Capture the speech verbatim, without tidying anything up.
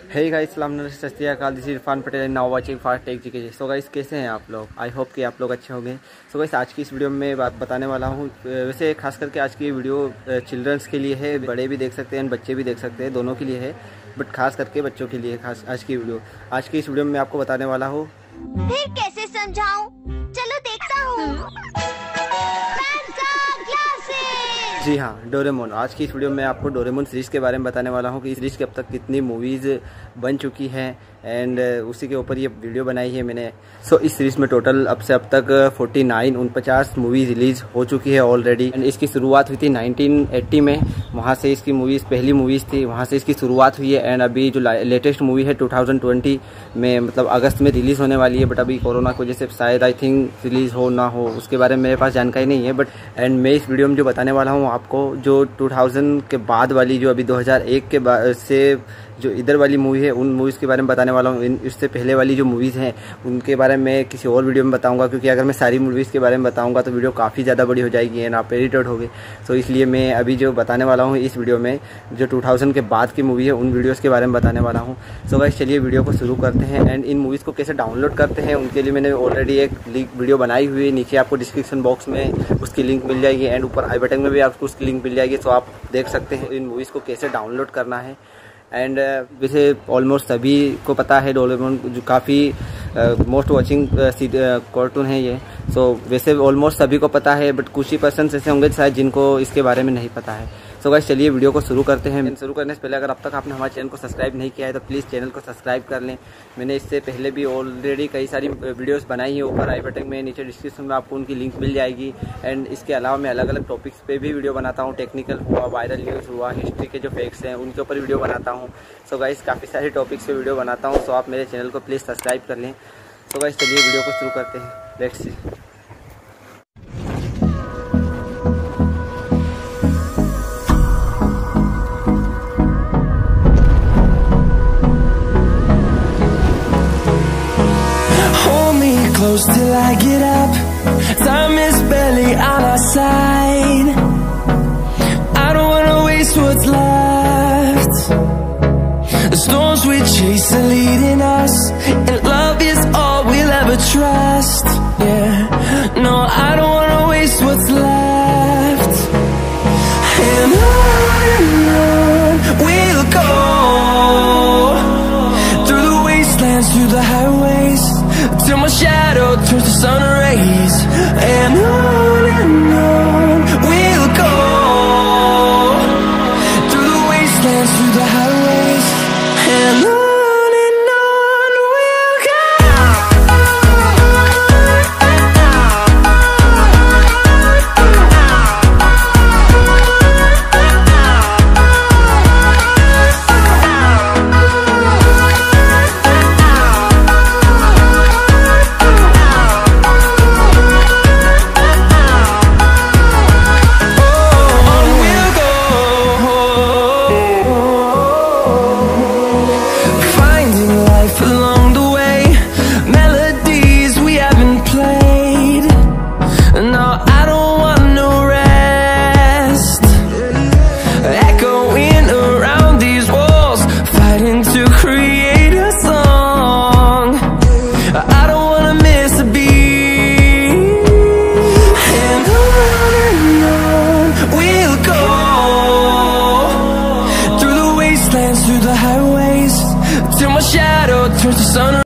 Hey guys, सलाम सत श्री अकाल। This is Irfan Patel, now watching fast tech G K. So guys, कैसे हैं आप लोग? आई होप कि आप लोग अच्छे होंगे। सो गाइस, आज की इस वीडियो में बात बताने वाला हूँ। वैसे खास करके आज की वीडियो चिल्ड्रंस के लिए है, बड़े भी देख सकते हैं, बच्चे भी देख सकते हैं, दोनों के लिए है, बट खास करके बच्चों के लिए खास आज की वीडियो। आज की इस वीडियो में आपको बताने वाला हूँ। फिर कैसे समझाऊं? चलो देखता हूँ। जी हाँ, डोरेमोन। आज की इस वीडियो में आपको डोरेमोन सीरीज़ के बारे में बताने वाला हूँ कि इस सीरीज़ के अब तक कितनी मूवीज़ बन चुकी हैं एंड उसी के ऊपर ये वीडियो बनाई है मैंने। सो so, इस सीरीज़ में टोटल अब से अब तक उनचास उनपचास मूवी रिलीज़ हो चुकी है ऑलरेडी। एंड इसकी शुरुआत हुई थी नाइनटीन एटी में, वहाँ से इसकी मूवीज़ पहली मूवीज़ थी, वहाँ से इसकी शुरुआत हुई है। एंड अभी जो लेटेस्ट मूवी है टू थाउजेंड ट्वेंटी में, मतलब अगस्त में रिलीज़ होने वाली है, बट अभी कोरोना की वजह से शायद आई थिंक रिलीज़ हो ना हो, उसके बारे में मेरे पास जानकारी नहीं है। बट एंड मैं इस वीडियो में जो बताने वाला हूँ आपको, जो टू थाउजेंड के बाद वाली, जो अभी दो हज़ार एक के बाद से जो इधर वाली मूवी है, उन मूवीज़ के बारे में बताने वाला हूँ। इससे पहले वाली जो मूवीज़ हैं उनके बारे में किसी और वीडियो में बताऊंगा, क्योंकि अगर मैं सारी मूवीज़ के बारे में बताऊंगा तो वीडियो काफ़ी ज़्यादा बड़ी हो जाएगी एंड आप इरिटेट होगे। तो इसलिए मैं अभी जो बताने वाला हूँ इस वीडियो में, जो टू थाउजेंड के बाद की मूवी है उन वीडियोज़ के बारे में बताने वाला हूँ। सो गाइस, चलिए वीडियो को शुरू करते हैं। एंड इन मूवीज़ को कैसे डाउनलोड करते हैं उनके लिए मैंने ऑलरेडी एक लिंक वीडियो बनाई हुई है, नीचे आपको डिस्क्रिप्शन बॉक्स में उसकी लिंक मिल जाएगी एंड ऊपर आई बटन में भी आपको उसकी लिंक मिल जाएगी। तो आप देख सकते हैं इन मूवीज़ को कैसे डाउनलोड करना है। एंड uh, वैसे ऑलमोस्ट सभी को पता है डोरेमोन जो काफ़ी मोस्ट वॉचिंग कार्टून है ये। सो so, वैसे ऑलमोस्ट सभी को पता है, बट कुछ ही पर्सन ऐसे होंगे शायद जिनको इसके बारे में नहीं पता है। सो गाइस, चलिए वीडियो को शुरू करते हैं। शुरू करने से पहले अगर अब तक आपने हमारे चैनल को सब्सक्राइब नहीं किया है तो प्लीज़ चैनल को सब्सक्राइब कर लें। मैंने इससे पहले भी ऑलरेडी कई सारी वीडियोस बनाई है, ऊपर आई बटन में, नीचे डिस्क्रिप्शन में आपको उनकी लिंक मिल जाएगी। एंड इसके अलावा मैं अलग अलग टॉपिक्स पे भी वीडियो बनाता हूँ। टेक्निकल हुआ, वायरल न्यूज़ हुआ, हिस्ट्री के जो फैक्ट्स हैं उनके ऊपर वीडियो बनाता हूँ। सो गाइस, काफ़ी सारे टॉपिक्स पे वीडियो बनाता हूँ। सो आप मेरे चैनल को प्लीज़ सब्सक्राइब कर लें। सो गाइस, चलिए वीडियो को शुरू करते हैं। Let's see. Close till I get up. Time is barely on our side. I don't wanna waste what's left. The storms we chase are leading us, and love is all we'll ever trust. Yeah, no, I don't wanna waste what's left. And on and on we'll go, through the wastelands, through the highways, till my shadow turns to sun rays. And on and on we'll go, through the wastelands, through the highways. And on and on we'll go. Through the highways, till my shadow turns to sun.